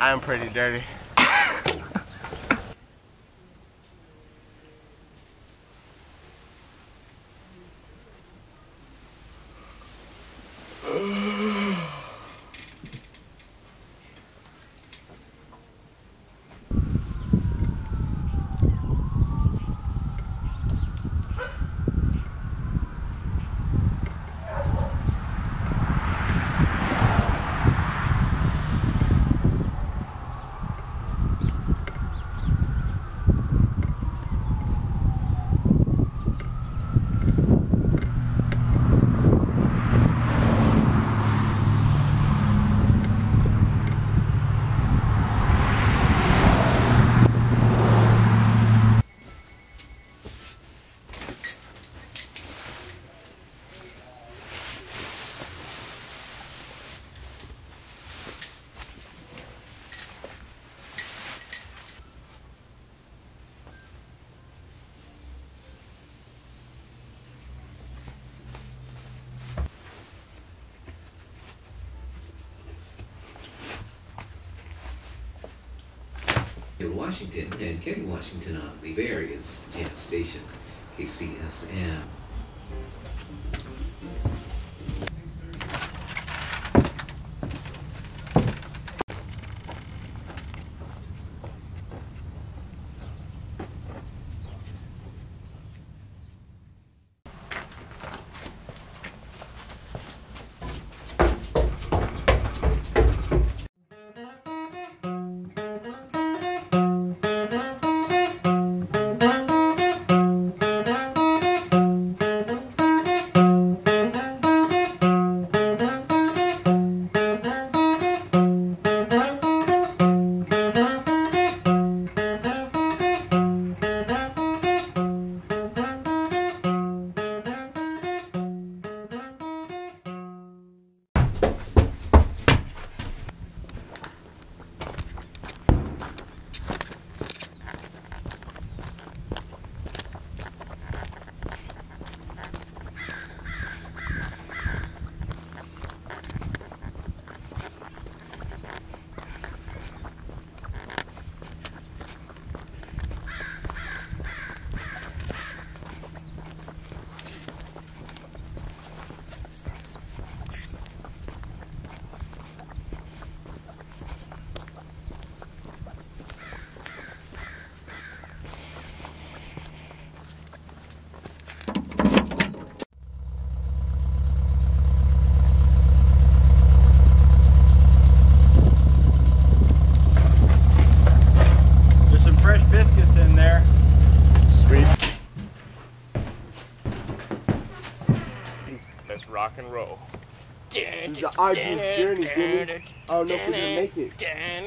I am pretty dirty. In Washington and Kenny Washington on the Bay Area's Jazz Station, KCSM. Let's rock and roll. It's an arduous journey, Jimmy. I don't know if we're gonna make it.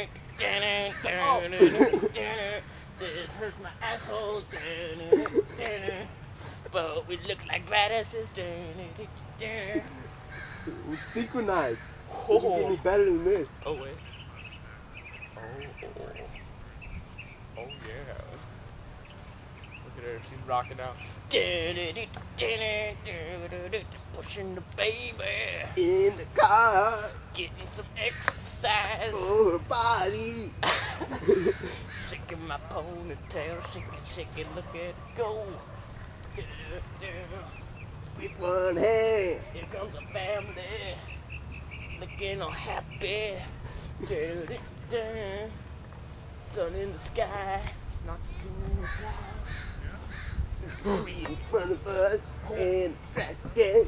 This hurts my asshole. But we look like badasses. We synchronized. This will get me better than this. Oh wait. Oh yeah. Look at her, she's rocking out. Pushing the baby in the car, getting some exercise for her body. Shaking my ponytail, shake it, look at it go. With one hand, here comes a family, looking all happy. Sun in the sky, not in the clouds. Three in front of us, and back again.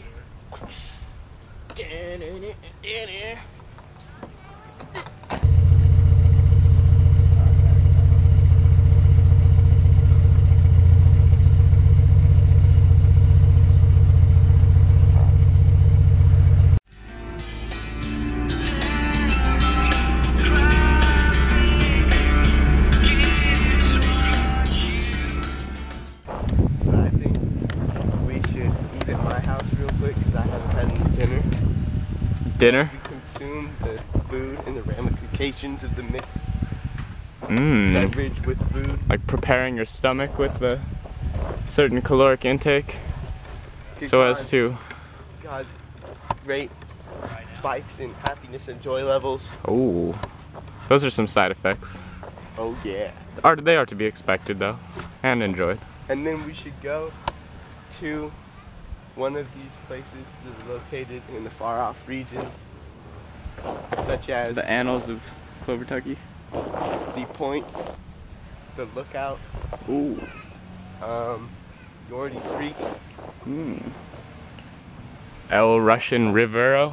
Dinner? We consume the food and the ramifications of the mixed beverage with food. Like preparing your stomach with the certain caloric intake so as to cause great spikes in happiness and joy levels. Oh. Those are some side effects. Oh yeah. They are to be expected though, and enjoyed. And then we should go to one of these places that are located in the far off regions, such as The annals of Clovertucky. the Point, the Lookout, Ooh. Yorty Creek. El Russian Rivero.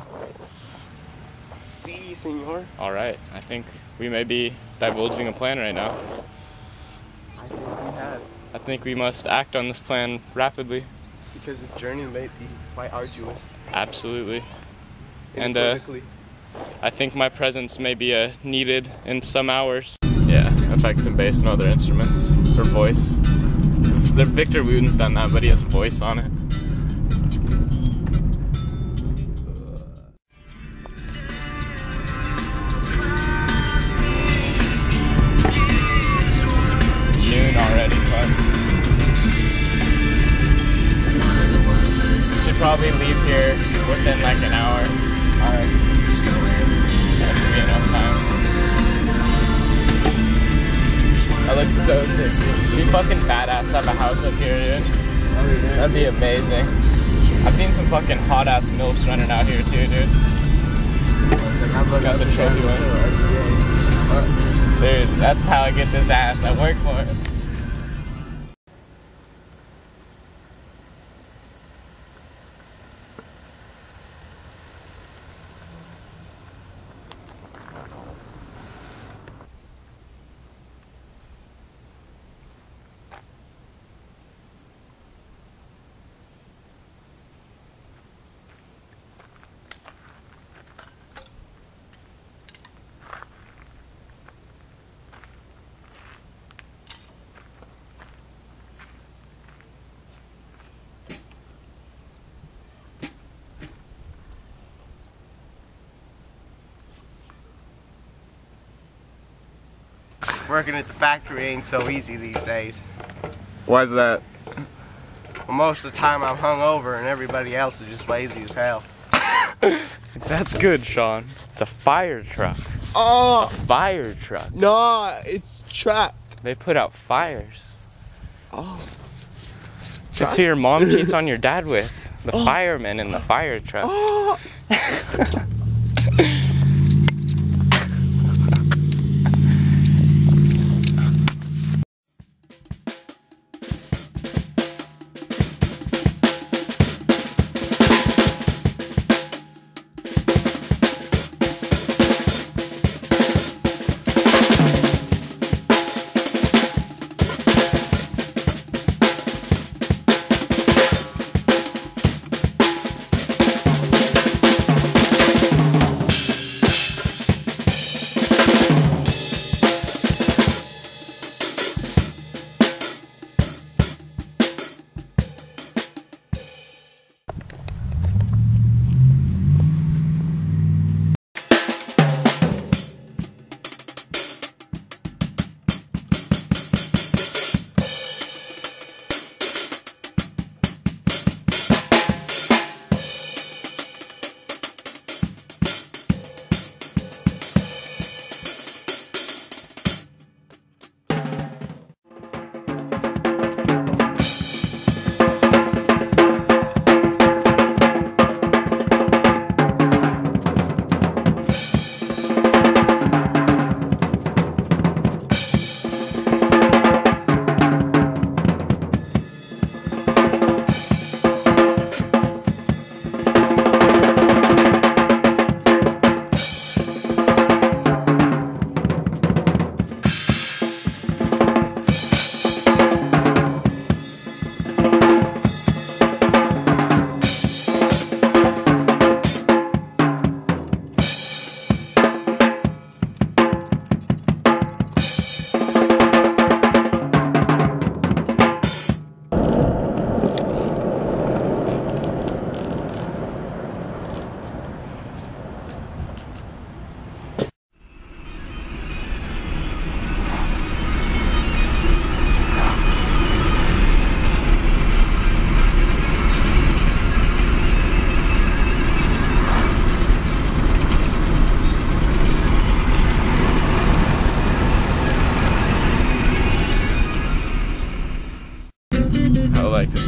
Si, senor. All right, I think we may be divulging a plan right now. I think we have, I think we must act on this plan rapidly. because this journey may be quite arduous. Absolutely. And Unequivocally. I think my presence may be needed in some hours. Yeah, effects and bass and other instruments for voice. Victor Wooten's done that, but he has a voice on it. Noon already, but should probably leave here within like an hour. Alright. That should be enough time. That looks so sick. It'd be fucking badass to have a house up here, dude. That'd be amazing. I've seen some fucking hot ass MILFs running out here too, dude. Got the trophy one. Seriously, that's how I get this ass. I work for it. Working at the factory ain't so easy these days. Why is that? Well, most of the time I'm hungover and everybody else is just lazy as hell. That's good, Sean. It's a fire truck. Oh! A fire truck. No, it's trap. They put out fires. Oh. That's who your mom cheats on your dad with. The firemen in the fire truck. Oh.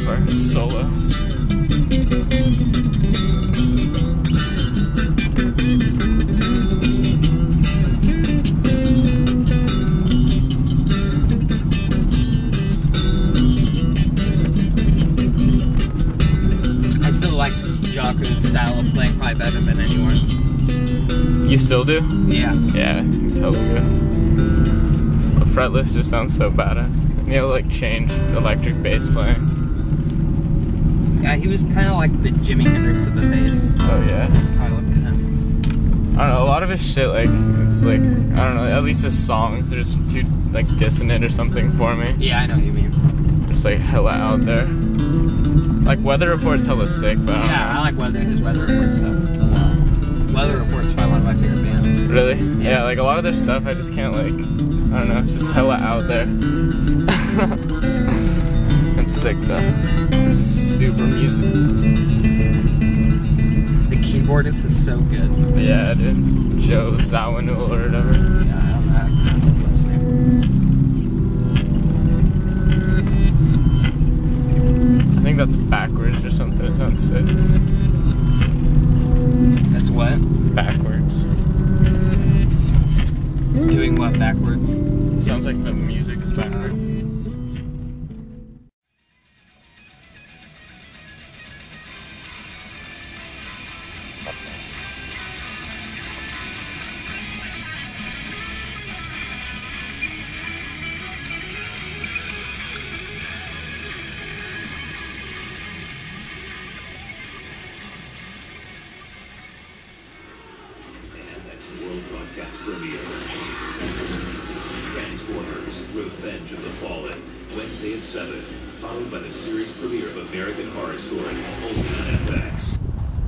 far. Solo. I still like Jocko's style of playing probably better than anyone. You still do? Yeah. Yeah, he's hella good. Fretless just sounds so badass. And he'll like change electric bass playing. Yeah, he was kind of like the Jimi Hendrix of the bass. Oh yeah. I look at him. I don't know, a lot of his shit, like, it's like, I don't know, at least his songs are just too, like, dissonant or something for me. Yeah, I know what you mean. Just, like, hella out there. Like, Weather Report's hella sick, but I don't Yeah, know. I like his Weather Report stuff a lot. Weather Report's probably one of my favorite bands. Really? Yeah, like, a lot of their stuff I just can't, like, I don't know, it's just hella out there. It's sick, though. It's super music. The keyboardist is so good. Yeah, dude. Joe Zawinul or whatever. Yeah, I don't know how to pronounce his last name. I think that's backwards or something. It sounds sick. That's what? Backwards. Doing what backwards? Sounds like the music is backwards. World Broadcast premiere. Transformers: Revenge of the Fallen, Wednesday at 7, followed by the series premiere of American Horror Story, only on FX.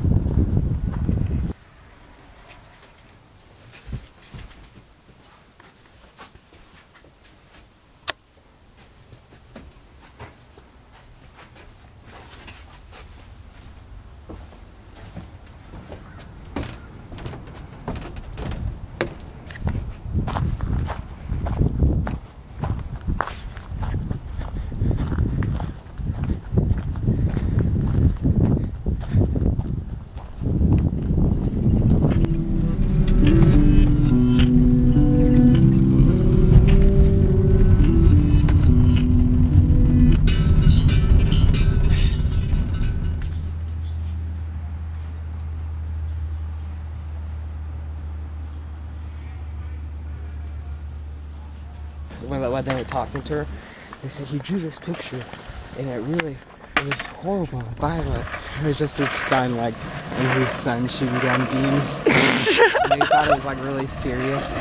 When they were talking to her, they said, "You drew this picture, and it was horrible and violent." It was just his son, like, and his son shooting down beams. And they thought it was, like, really serious.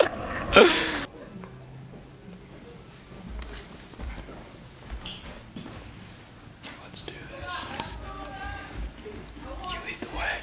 Let's do this. You lead the way.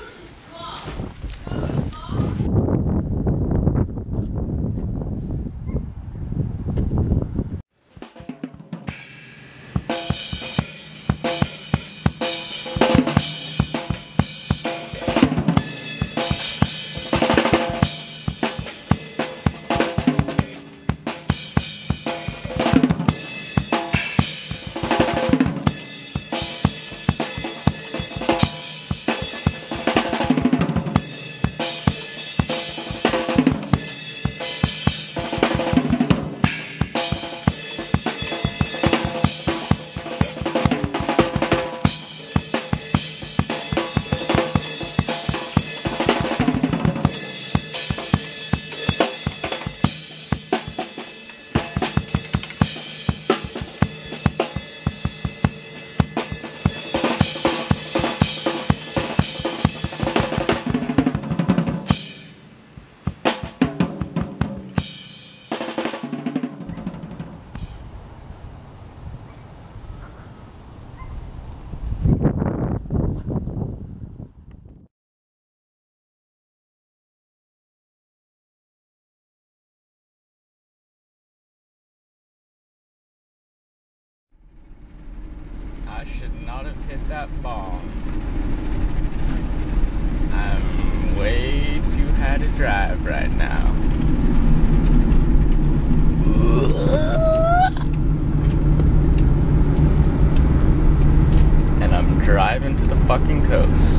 I should not have hit that ball. I'm way too high to drive right now. coast.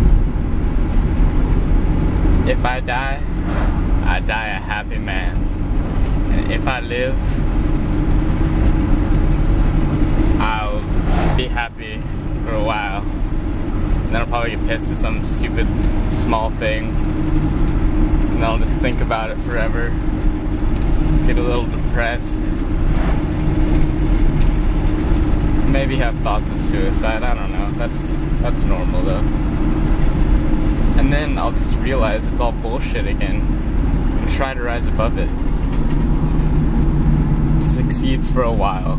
If I die a happy man. And if I live, I'll be happy for a while. And then I'll probably get pissed at some stupid small thing. And then I'll just think about it forever. Get a little depressed. Maybe have thoughts of suicide, I don't know. That's normal though. And then I'll just realize it's all bullshit again and try to rise above it. To succeed for a while.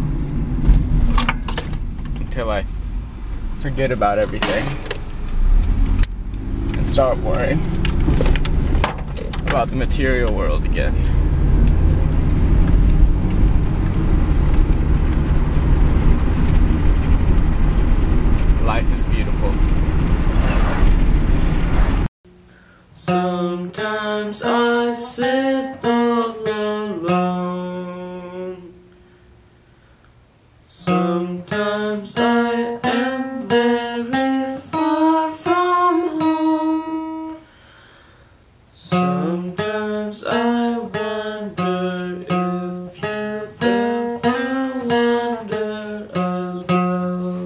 Until I forget about everything and start worrying about the material world again. Life is beautiful. Sometimes I sit all alone. Sometimes I am very far from home. Sometimes I wonder if you've ever wondered as well.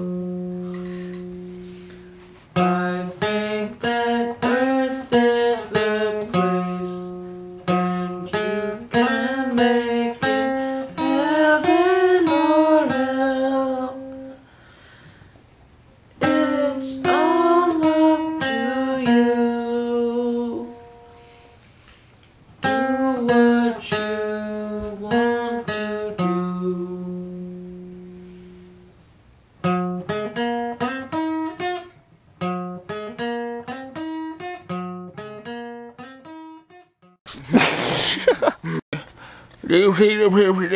I think that Earth is the place, and you can make it heaven or hell. It's all up to you. Do what you want to do. Do you see the people?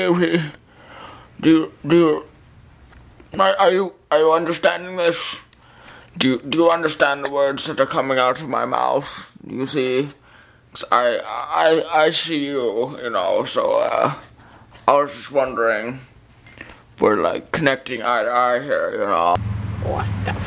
Are you understanding this? Do you understand the words that are coming out of my mouth? Do you see? 'Cause I see you, you know, so I was just wondering if we're like connecting eye to eye here, you know. What the